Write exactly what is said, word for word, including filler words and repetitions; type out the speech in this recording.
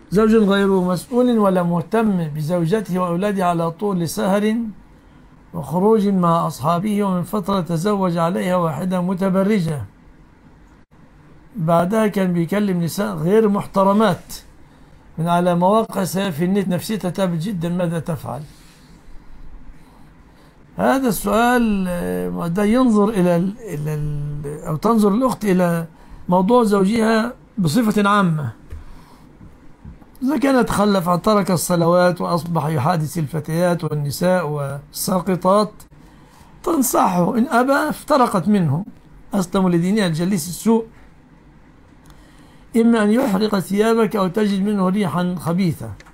زوج غير مسؤول ولا مهتم بزوجته وأولاده على طول سهر وخروج مع أصحابه، ومن فترة تزوج عليها واحدة متبرجة، بعدها كان بيكلم نساء غير محترمات من على مواقع في النت، نفسيتها تعبت جدا، ماذا تفعل؟ هذا السؤال ده ينظر إلى ال إلى ال أو تنظر الأخت إلى موضوع زوجها بصفة عامة. إذا كانت تخلف عن ترك الصلوات وأصبح يحادث الفتيات والنساء والساقطات تنصحه، إن أبى افترقت منه، أسلم لدينها الجليس السوء، إما أن يحرق ثيابك أو تجد منه ريحا خبيثة.